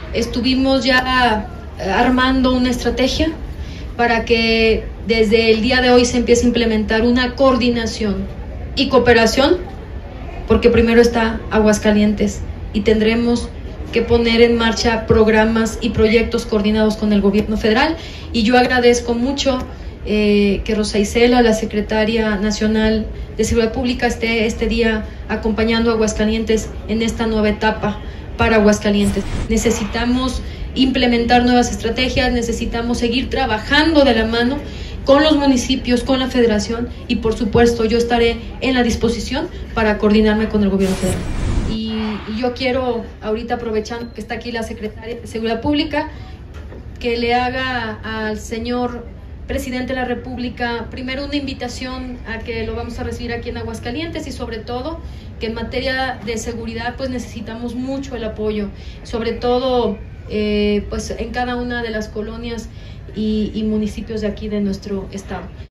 estuvimos ya armando una estrategia para que desde el día de hoy se empiece a implementar una coordinación y cooperación, porque primero está Aguascalientes y tendremos que poner en marcha programas y proyectos coordinados con el gobierno federal. Y yo agradezco mucho que Rosa Isela, la secretaria nacional de Seguridad Pública, esté este día acompañando a Aguascalientes en esta nueva etapa para Aguascalientes. Necesitamos implementar nuevas estrategias, necesitamos seguir trabajando de la mano con los municipios, con la federación, y por supuesto yo estaré en la disposición para coordinarme con el gobierno federal. Y yo quiero, ahorita aprovechando que está aquí la secretaria de Seguridad Pública, que le haga al señor presidente de la República primero una invitación a que lo vamos a recibir aquí en Aguascalientes, y sobre todo que en materia de seguridad pues necesitamos mucho el apoyo, sobre todo pues en cada una de las colonias y municipios de aquí de nuestro estado.